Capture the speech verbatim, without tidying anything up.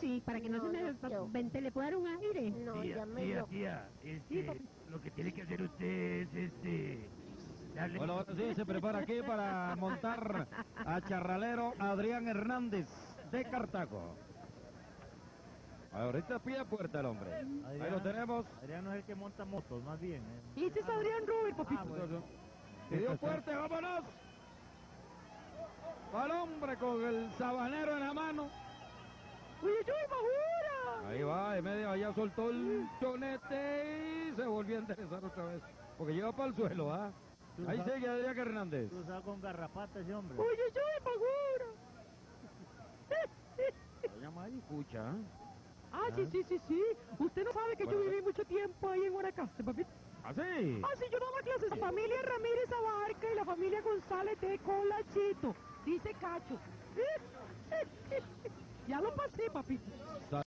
sí, para que no, No, se me no quiero. vente, le pueda dar un aire. No, Tía, ya me tía, lo... tía, este, Sí, papi. lo que tiene que hacer usted es, este, darle... Bueno, ahora sí, se prepara aquí para montar a charralero Adrián Hernández de Cartago. Ahorita pide puerta el hombre. Ahí lo tenemos. Adrián no es el que monta motos, más bien. eh. Y este es Adrián Robert, papito. Ah, bueno. Pidió fuerte, vámonos. Al hombre con el sabanero en la mano. ¡Uy, uy, Majura! Ahí va, de medio allá soltó el chonete y se volvió a enderezar otra vez. Porque llega para el suelo, ¿ah? Tú Ahí sabes- sigue Adrián Hernández. Tú sabes con garrapata ese hombre. ¡Uy, uy, uy, Majura! Lo llama ahí, escucha. ¿ah? Ah, sí, sí, sí, sí. Usted no sabe que Bueno, yo viví mucho tiempo ahí en Guanacaste, papito. ¿Ah, sí? Ah, sí, yo daba clases. La familia Ramírez Abarca y la familia González de Colachito. Dice Cacho. Ya lo pasé, papito.